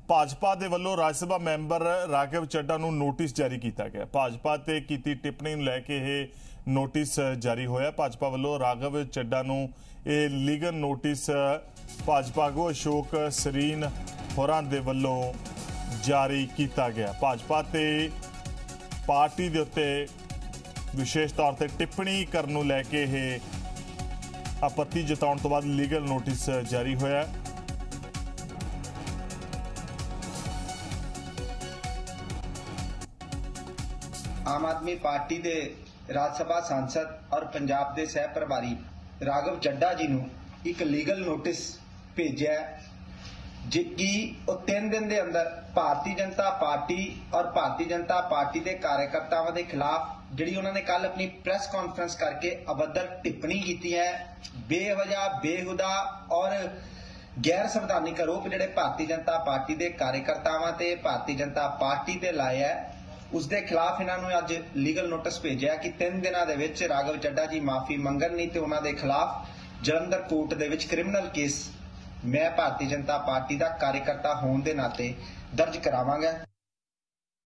भाजपा के वलों राज्य सभा मैंबर राघव चड्ढा नूं नोटिस जारी किया गया। भाजपा ते कीती टिप्पणी नूं लैके यह नोटिस जारी होया। भाजपा वलों राघव चड्ढा नूं यह लीगल नोटिस भाजपा आगू अशोक सरीन होरां दे वलों जारी किया गया। भाजपा ते पार्टी दे उत्ते विशेष तौर पर टिप्पणी करन नूं लैके यह आपत्ति जताउण तो बाद लीगल नोटिस जारी होया। आम आदमी पार्टी के राज्य सभा सांसद और पंजाब के सह प्रभारी राघव चड्ढा जी नूं एक लीगल नोटिस भेजा जी कि 3 दिन के अंदर भारतीय जनता पार्टी और भारतीय जनता पार्टी के कार्यकर्ताओं के खिलाफ जिहड़ी उन्होंने कल अपनी प्रेस कॉन्फ्रेंस करके अभद्र टिप्पणी की है, बेवजह बेहुदा और गैर संवैधानिक आरोप जिहड़े भारतीय जनता पार्टी के कार्यकर्तावां ते भारतीय जनता पार्टी ते लाए है, उसके खिलाफ इन्होंने अज लीगल नोटिस भेजा कि 3 दिनों के विच राघव चड्ढा जी माफी मंगन नहीं तो उन्होंने खिलाफ जलंधर कोर्ट दे विच क्रिमिनल केस मैं भारतीय जनता पार्टी का कार्यकर्ता होने के नाते दर्ज करावांगा।